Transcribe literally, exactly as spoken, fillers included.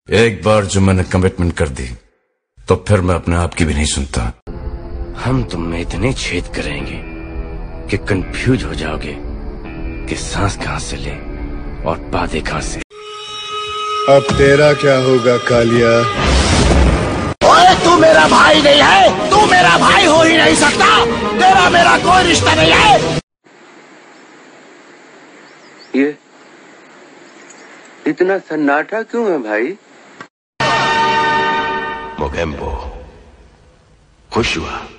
एक बार जो मैंने कमिटमेंट कर दी तो फिर मैं अपने आप की भी नहीं सुनता। हम तुम में इतने छेद करेंगे कि कंफ्यूज हो जाओगे कि सांस कहां से ले और बातें कहां से। अब तेरा क्या होगा कालिया? ओए तू मेरा भाई नहीं है, तू मेरा भाई हो ही नहीं सकता, तेरा मेरा कोई रिश्ता नहीं है। ये इतना सन्नाटा क्यों है भाई? मोगेम्बो खुश हुआ।